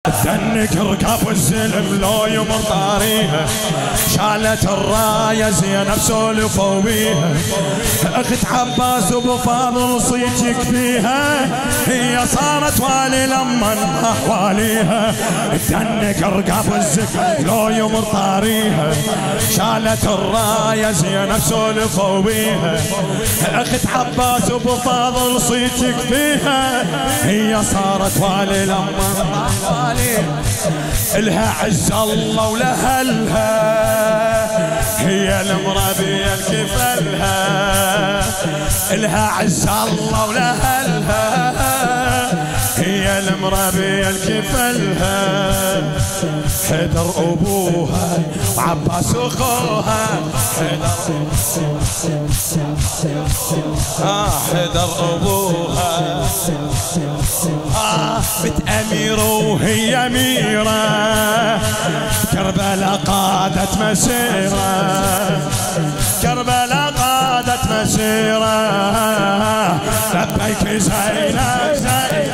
تدنك ركاب الزلم لو يمر طاريها، شالت الراية زينب سولفوا بيها، اخت عباس وابو فاضل صيتك فيها، هي صارت والي لما انباح واليها. تدنك ركاب الزلم لو يمر طاريها، شالت الراية زينب سولفوا بيها، اخت عباس وابو فاضل صيتك فيها، هي صارت والي لما انباح واليها. الها عز الله ولها هي المربية الكفلها، الها عز الله ولها هي المربية الكفلها. حيدر ابوها وعباس اخوها، حيدر ابوها بنت امير وهي اميره، كربلاء قادت مسيره، كربلاء قادت مسيره. لبيك زينب زينب،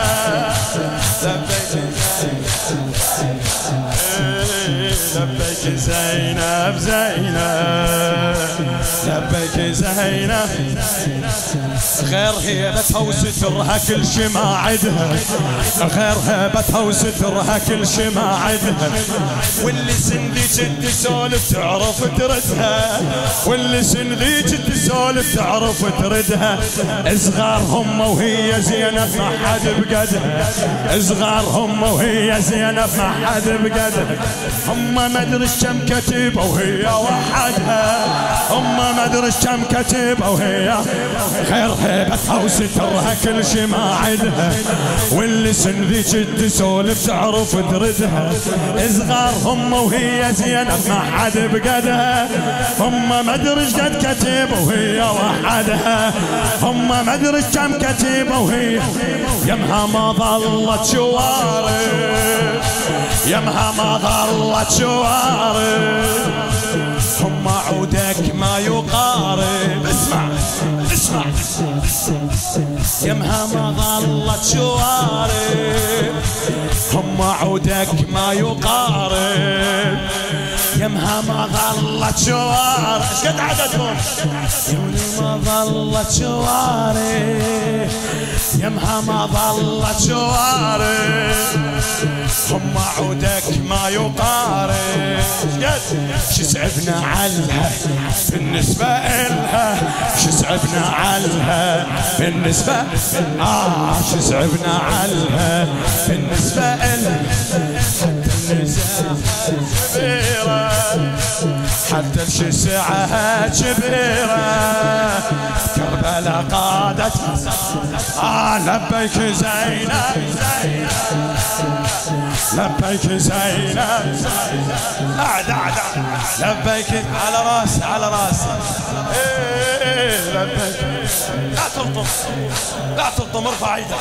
لبيك زينب زينب، لبيك زينب. غير هيبتها وسترها كل شي ما عدها، غير هيبتها وسترها كل شي ما عدها. واللي سنديك تسولف تعرف تردها، واللي سنديك تسولف تعرف تردها. صغار هم وهي زينب ما حد بقدها، صغار هم وهي زينب ما حد بقدها. هم ما ادري كم كتيبه وهي وحدها، هم ما ادري كم كتيبه وهي. غير هيبتها وسترها كل شي ما عدها، واللي سنذيك تسولف تعرف تردها. صغار هم وهي زينب ما حد بقدها، هم ما ادري قد كتيبه وهي وحدها، هم ما ادري كم كتيبه وهي. يمها ما ظلت شوارب، يمها ما ظلت شوارب، هم عودك ما يقارب. اسمع اسمع، يمها ما ظلت شوارب، هم عودك ما يقارب. يمها ما ظلت شوارب، ايش قد عددهم؟ يمها ما ظلت شوارب، يمها ما ظلت شوارب، هم عودك ما يقارب. شو صعبنا علها بالنسبة إلها، شو صعبنا علها بالنسبة، شو صعبنا علها بالنسبة إلها. حتى النساء كبيرة، حتى الشسعة كبيرة، كربلاء قادت. لبيك زينب لبيك زينب، لبيك على راسي على راسي. لبيك. لا تلطم لا تلطم، ارفع ايدك،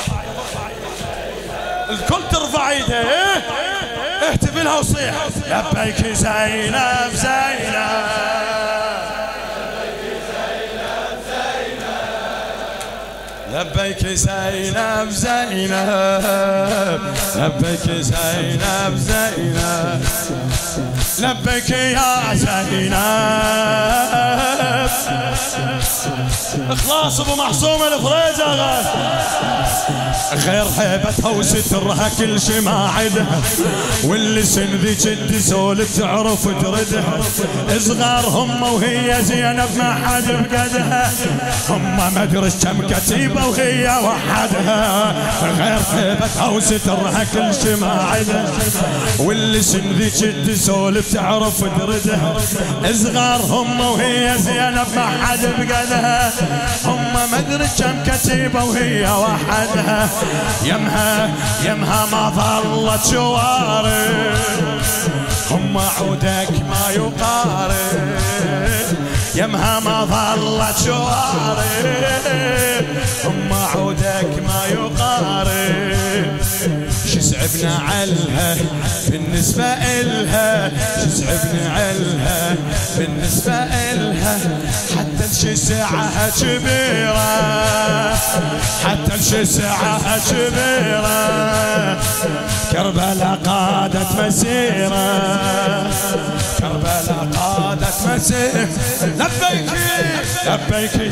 الكل ترفع ايدها. اهتف لها وصيح لبيك زينب زينب، لبيك زينب زينب، لبيك زينب زينب، لبيك يا زينب. اخلاص ابو محصوم الفريزة. غير هيبتها وسترها كل شي ما عدها، واللي سنذيك تسولف تعرف تردها. صغار هم وهي زينب ما حد بقدها، هم ما ادري كم كتيبه وهي وحدها. غير هيبتها وسترها كل شي ما عدها، واللي سنذيك تسولف تعرف تردها. صغار هم وهي زينب ما حد بقدها، هم ما ادري كم كتيبه وهي وحدها. يمها ما ظلت شوارب، هم عودك ما يقارب. يمها ما ظلت شوارب، هم عودك ما يقارب. شو صعبنا علها بالنسبة إلها، شو صعبنا علها بالنسبة إلها. حتى الشسعة كبيرة، حتى الشسعة كبيرة. كربلاء قادت مسيرة، كربلاء قادت مسيرة. لبيك لبيك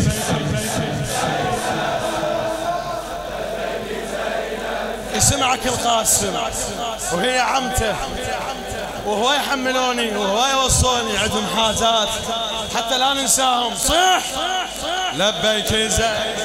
يسمعك القاسم وهي عمته، وهو يحملوني وهو يوصوني، عندهم حاجات حتى لا ننساهم. صح لبيك زين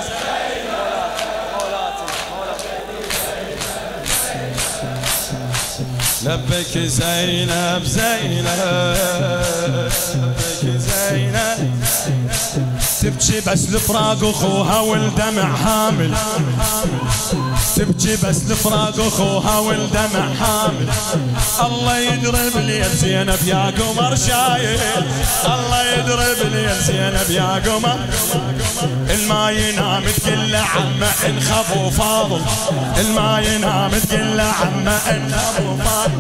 لبيك زينب زينب لبيك زينب. تبكي بس لفراق اخوها والدمع حامل، تبكي بس لفراق اخوها والدمع حامل. الله يدرب لي زينب يا قمر شايل، الله يدرب لي زينب يا قمر. الما ينام تقول له عمه انخب وفاضل، الما ينام تقول له عمه انخب وفاضل.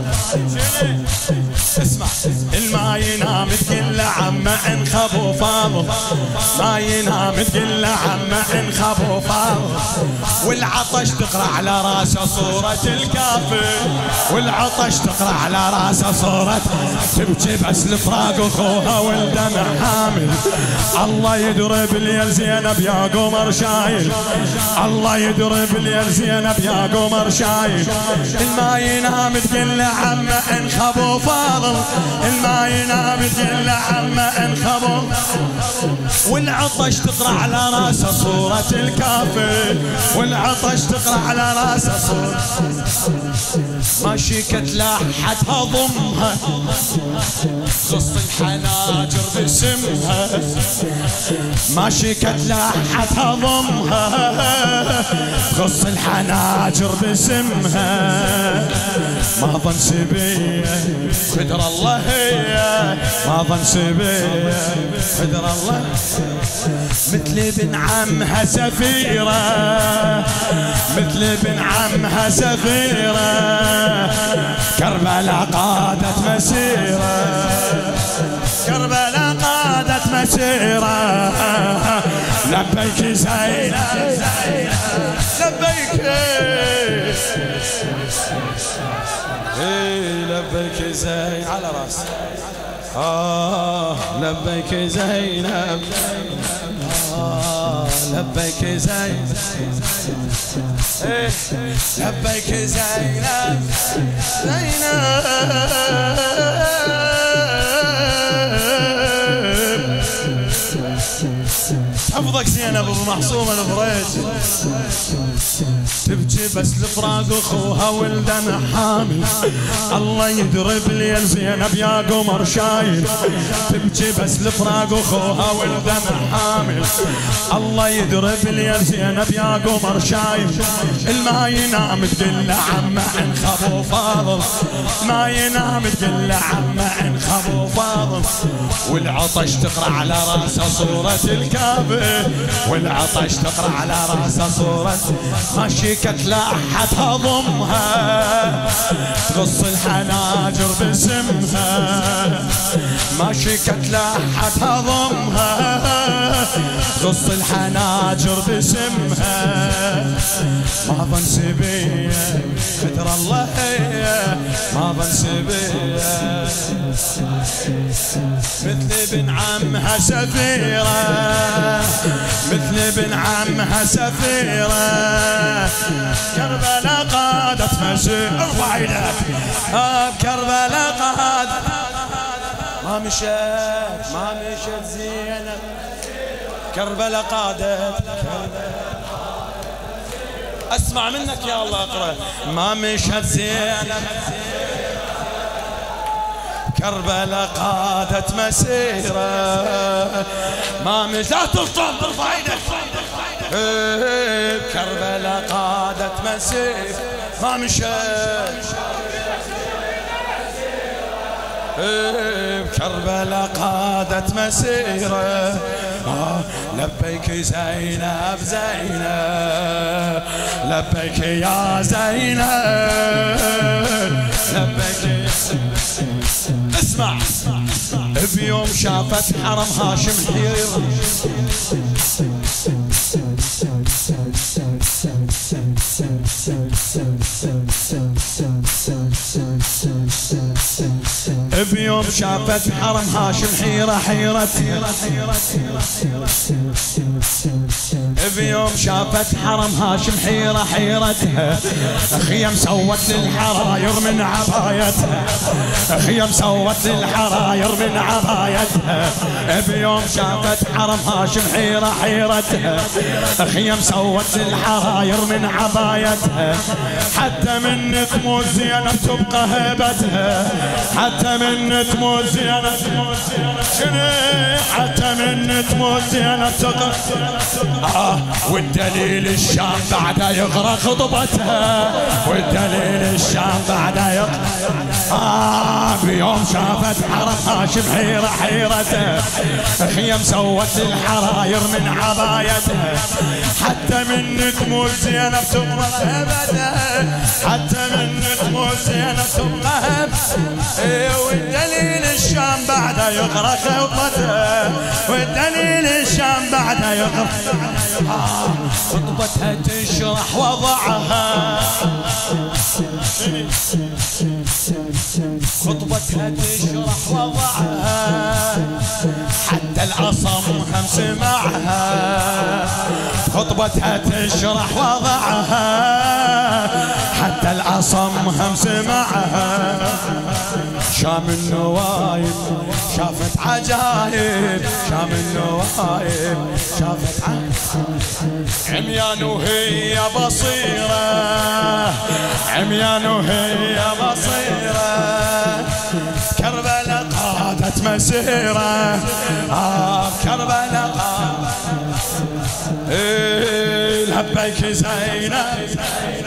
اسمع الما ينام تقول له عمه انخب وفاضل، ما ينام تقول له عمه انخب وفاضل. والعطش تقرا على راسه صورة الكافر، والعطش تقرا على راسه صورة. تبكي بس لفراق اخوها والدمع حامل. الله يدرب لي زينب يا قمر شايل، الله يدرب لي زينب يا قمر شايل. الما ينام تقول له عمه انخب وفاضل، الما ينام تقول له عمه انخب. والعطش تقرا على راسه صورة الكافر، والعطش تقرا على راسه صورة. ماشي كتلاحتها ضمها، خص الحناجر باسمها. ماشي كتلاحتها ضمها، خص الحناجر باسمها. ما ظن سبيه قدر الله هي، ما ظن سبيه قدر الله. مثل ابن عمها سفيرة، مثل ابن عمها سفيرة. كربلاء قادت مسيرة، كربلاء قادت مسيرة. لبيك زينب لبيك لبيك زين على راسي. لبيك زينب، لبيك زينب، لبيك زينب زينب. حفظك زينب ابو محصوم البريج. تبكي بس لفراق اخوها والدمع حامل. الله يدرب لي زينب يا قمر شايل. تبكي بس لفراق اخوها والدمع حامل. الله يدرب لي زينب يا قمر شايل. الما ينام تقول له عمه انخب وفاضل، ما ينام تقول له عمه انخب وفاضل. والعطش تقرا على راسه صورة الكافر، والعطش تقرا على راسه صورة. ماشي كتلاحتها ضمها، تغص الحناجر باسمها. ماشي كتلاحتها ضمها، تغص الحناجر باسمها. ما ظن سبيه قدر الله هي، ما ظن سبيه. مثل ابن عمها سفيرة، مثل ابن عمها سفيرة. كربلاء قادت مسيرة. ارفع ايدك. كربلاء قادت. ما مشت ما مشت زينب. كربلاء قادت. اسمع منك يا الله اقرا. ما مشت زينب. كربلاء قادت مسيرة. ما مش لا تفطن ترفع ايدك. كربلاء قادت مسيرة. ما مشت كربلاء قادت مسيرة. لبيك زينب زينب، لبيك يا زينب، لبيك. اسمع بيوم شافت حرم هاشم حيرة بيوم شافت حرم هاشم حيرة حيرة بيوم شافت حرم هاشم حيرة حيرتها خيم سوت للحراير من عبايتها خيم سوت للحراير من عبايتها بيوم شافت حرم هاشم حيرة حيرتها خيم سوت للحراير من عبايتها حتى من تموت زينب تبقى هيبتها حتى من تموت زينب شنو حتى من تموت زينب تبقى والدليل الشام بعد يغرق خطبتها والدليل الشام بعد يغرق بيوم شافت حرم هاشم حيرة حيرته خيم سوت الحراير من عبايتها حتى من تموت زينب تبقى هبتها حتى من تموت زينب تبقى والدليل الشام بعد يغرق خطبتها والدليل الشام بعد يغرق خطبتها تشرح وضعها خطبتها تشرح وضعها حتى العصم هم سمعها خطبتها تشرح وضعها حتى العصم هم سمعها شام النوايب شافت عجايب شام النوايب شافت عميان وهي بصيرة عميان وهي بصيرة كربلاء قادت مسيرة كربلاء قادت لبيك زينب